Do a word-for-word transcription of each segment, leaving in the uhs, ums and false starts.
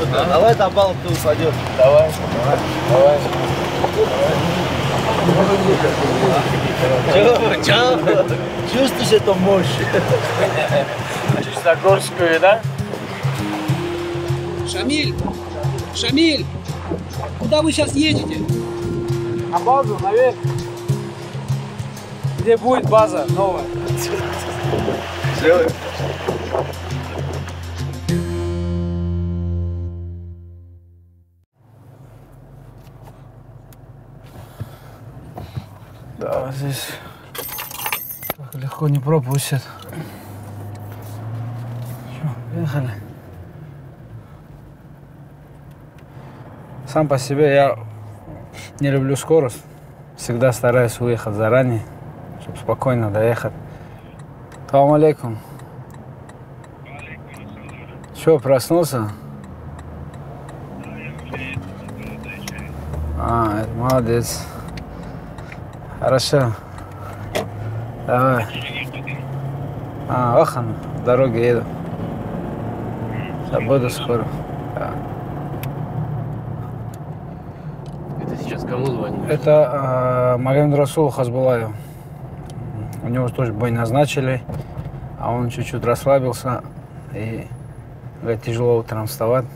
А? Давай до балла ты упадешь. Давай. Давай. Давай. Чё? Чё? Чувствуешь эту мощь? Чистогорскую, да? Шамиль! Шамиль! Куда вы сейчас едете? На базу, наверх. Где будет база новая? Сделаем. Да, здесь так легко не пропустят. Что, поехали. Сам по себе я не люблю скорость. Всегда стараюсь уехать заранее, чтобы спокойно доехать. Салам алейкум. Что, проснулся? А, это молодец. Хорошо. Давай. А, Ахан, в дороге еду. Сейчас буду скоро. Да. Это сейчас кому звонит? Это э, Магомед Расул Хазбулаев. У него тоже бой назначили, а он чуть-чуть расслабился и говорит, тяжело утром вставать.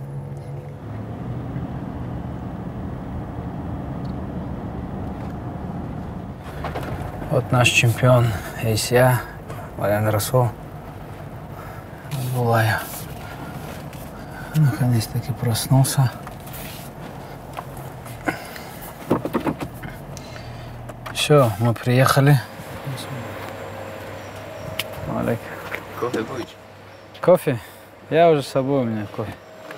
Вот наш чемпион, есть я, Магомед Расул Хазбулаев. Наконец-таки проснулся. Все, мы приехали. Алейк. Кофе будешь? Кофе? Я уже с собой, у меня кофе.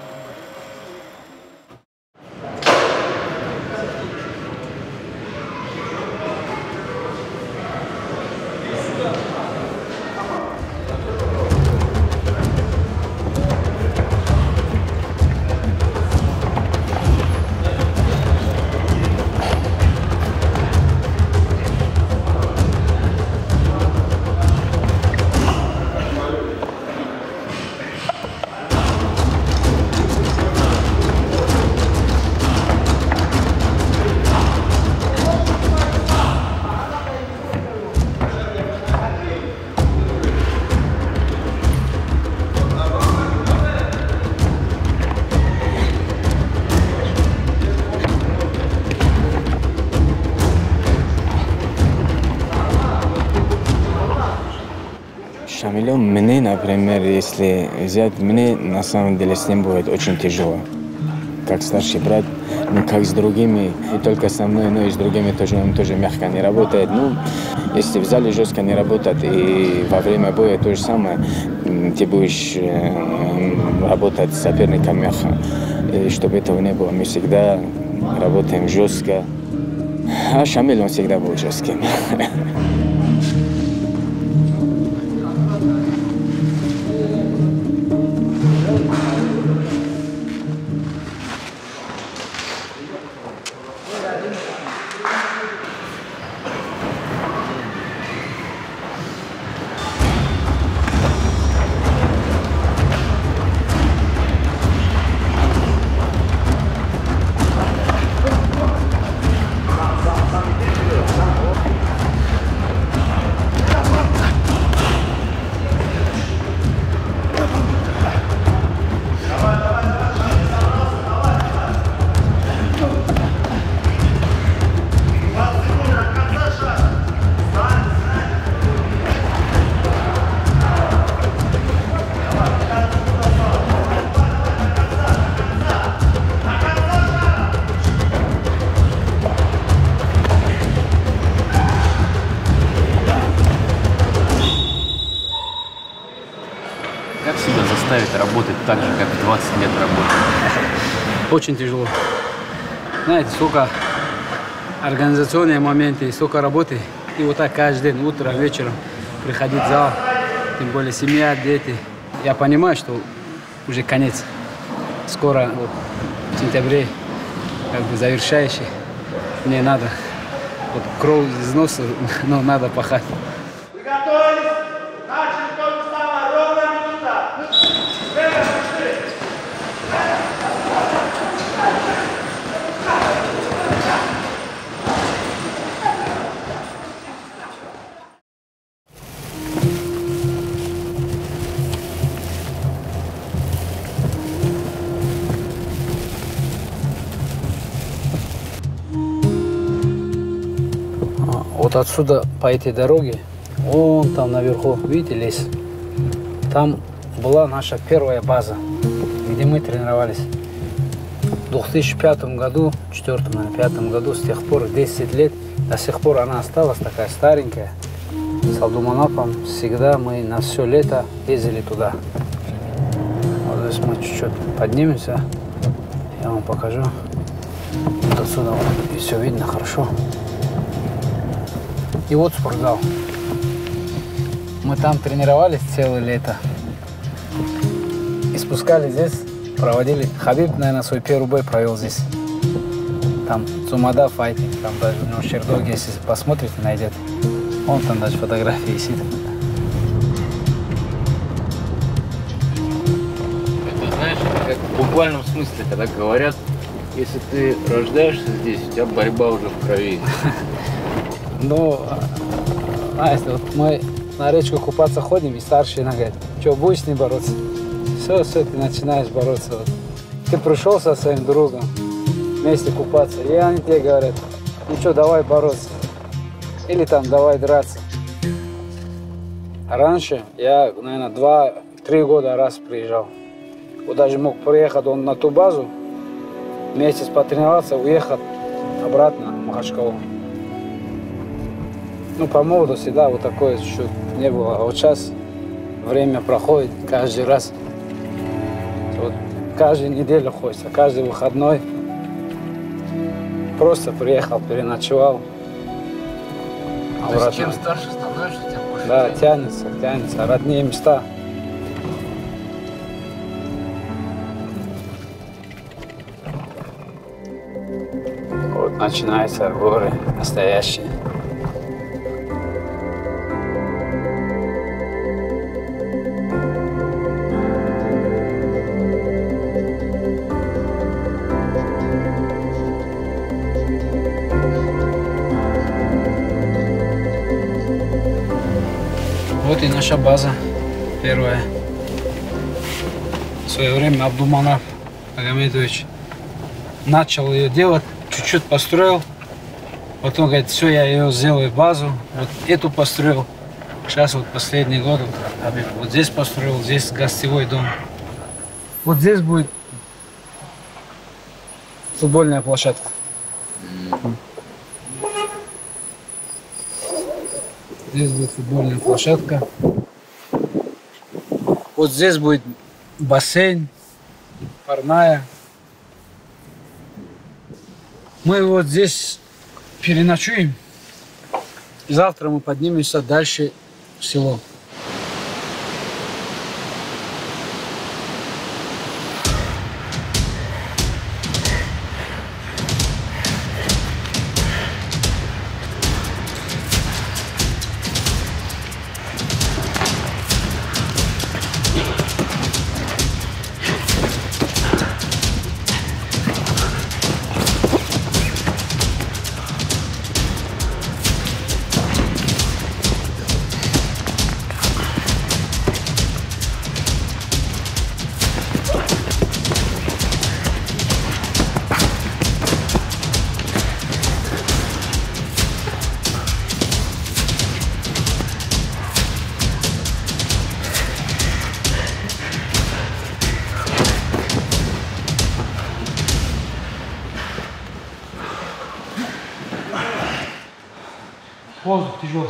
Шамилем, мне, например, если взять, мне на самом деле с ним будет очень тяжело. Как старший брат, ну как с другими, и только со мной, но и с другими тоже он тоже мягко не работает. Ну, если в зале жестко не работает, и во время боя то же самое, ты будешь э, работать с соперником мягко. И чтобы этого не было, мы всегда работаем жестко. А Шамиль, он всегда был жестким. Как себя заставить работать так же, как двадцать лет работать? Очень тяжело. Знаете, сколько организационные моменты, столько работы. И вот так каждый день, утром, вечером приходить в зал. Тем более семья, дети. Я понимаю, что уже конец. Скоро, вот, в сентябре, как бы завершающий. Мне надо вот, кровь из носа, но надо пахать. Начали то же самое, ровно минута. Время пошли. Вот отсюда по этой дороге, вон там наверху, видите, лес. Там была наша первая база, где мы тренировались. В две тысячи пятом году, две тысячи четвёртом, наверное, пятом году, с тех пор десять лет, до сих пор она осталась такая старенькая. С Абдуманапом всегда мы на все лето ездили туда. Вот здесь мы чуть-чуть поднимемся, я вам покажу. Вот отсюда вот, и все видно хорошо. И вот спортзал. Мы там тренировались целое лето. И спускались здесь, проводили. Хабиб, наверное, свой первый бой провел здесь. Там Цумада файтинг, там даже у него чердоги, если посмотрите, найдет. Вон там даже фотографии висит. Это, знаешь, как в буквальном смысле, когда говорят, если ты рождаешься здесь, у тебя борьба уже в крови. Ну, знаете, вот мы на речку купаться ходим, и старшие говорят, что, будешь с ним бороться? Все, все, ты начинаешь бороться. Вот. Ты пришел со своим другом вместе купаться, и они тебе говорят, ну что, давай бороться. Или там, давай драться. А раньше я, наверное, два-три года раз приезжал. Вот даже мог приехать он на ту базу, месяц потренироваться, уехать обратно в Махачкалу. Ну, по молодости, да, вот такое чуть-чуть не было. А вот сейчас время проходит каждый раз. Вот каждую неделю хочется, каждый выходной. Просто приехал, переночевал. То есть чем старше становишься, тем больше Да, тянет. тянется, тянется. Родные места. Вот начинаются горы настоящие. Вот и наша база первая. В свое время Абдуманап Агамедович начал ее делать, чуть-чуть построил. Потом говорит, все, я ее сделаю базу. Вот эту построил. Сейчас вот последний год вот, вот здесь построил, здесь гостевой дом. Вот здесь будет футбольная площадка. Здесь будет футбольная площадка. Вот здесь будет бассейн, парная. Мы вот здесь переночуем. И завтра мы поднимемся дальше в село. Воздух тяжелый.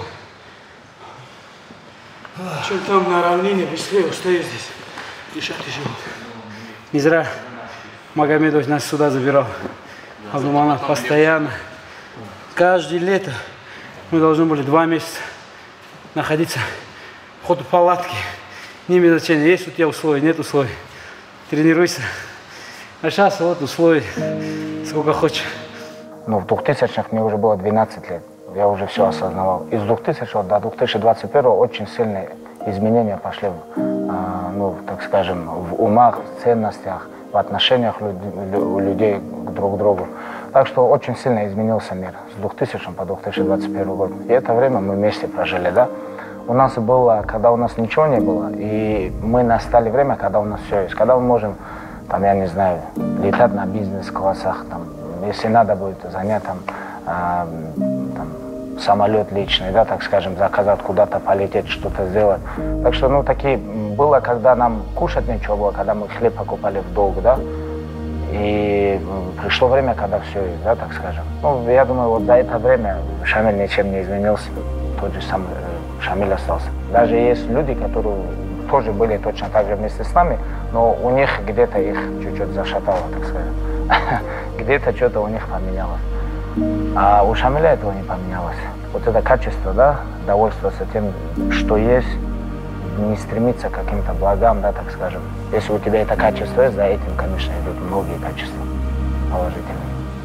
Чем там на равнине быстрее устаю здесь. Дышать тяжело. Не зря Магомедович нас сюда забирал. Абдуманап постоянно. Каждое лето мы должны были два месяца находиться в ходу палатки. Не имеет значения, есть у тебя условия, нет условий. Тренируйся. А сейчас вот условий сколько хочешь. Ну, в двухтысячных мне уже было двенадцать лет. Я уже все осознавал. Из двухтысячного до две тысячи двадцать первого очень сильные изменения пошли, а, ну, так скажем, в умах, в ценностях, в отношениях у людей друг к другу. Так что очень сильно изменился мир с двухтысячного по две тысячи двадцать первый год. И это время мы вместе прожили, да. У нас было, когда у нас ничего не было, и мы настали время, когда у нас все есть. Когда мы можем, там, я не знаю, летать на бизнес-классах, там, если надо будет занять там, а, там самолет личный, да, так скажем, заказать куда-то полететь, что-то сделать. Так что, ну, такие было, когда нам кушать нечего было, когда мы хлеб покупали в долг, да. И пришло время, когда все есть, да, так скажем. Ну, я думаю, вот за это время Шамиль ничем не изменился, тот же самый Шамиль остался. Даже есть люди, которые тоже были точно так же вместе с нами, но у них где-то их чуть-чуть зашатало, так сказать. Где-то что-то у них поменялось. А у Шамиля этого не поменялось. Вот это качество, да, довольствоваться тем, что есть, не стремиться к каким-то благам, да, так скажем. Если у тебя это качество есть, за этим, конечно, идут многие качества положительные.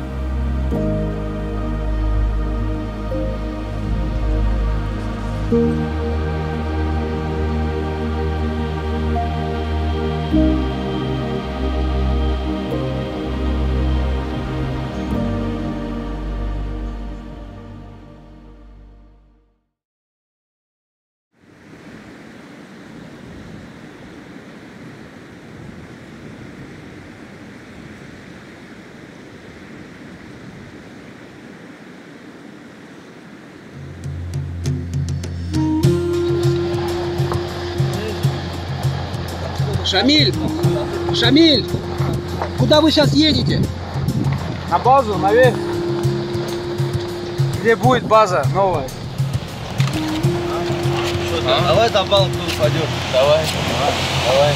Шамиль! Шамиль! Куда вы сейчас едете? На базу, наверх. Где будет база новая? А? Давай на балку упадешь. Давай. Давай.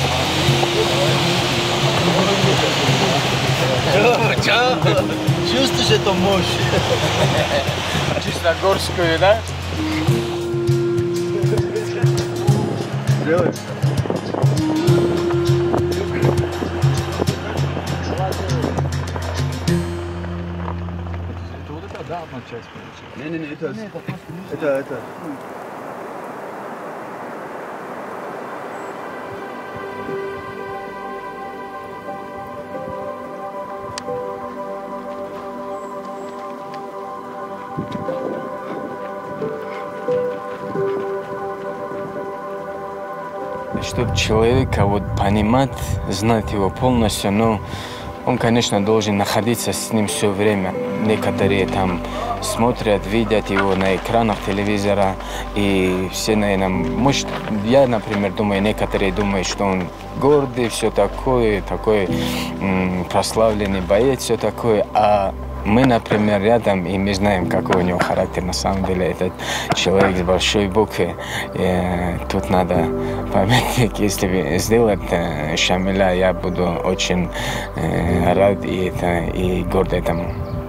Давай. Чё? Чувствуешь эту мощь? Чисто горскую, да? Делай. Да, одна часть получилась. Не, не, не, это, это, это. Чтобы человека вот понимать, знать его полностью, но он, конечно, должен находиться с ним все время. Некоторые там смотрят, видят его на экранах телевизора, и все, наверное, может, я, например, думаю, некоторые думают, что он гордый, все такое, такой м, прославленный боец, все такое, а мы, например, рядом, и мы знаем, какой у него характер. На самом деле, этот человек с большой буквы. И тут надо памятник, если сделать э, Шамиля, я буду очень э, рад и, это, и горд этому.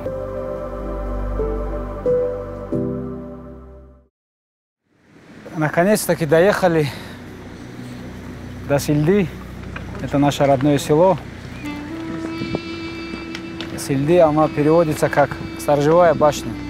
Наконец-таки доехали до Сильды. Это наше родное село. Сильды, она переводится как «сторожевая башня».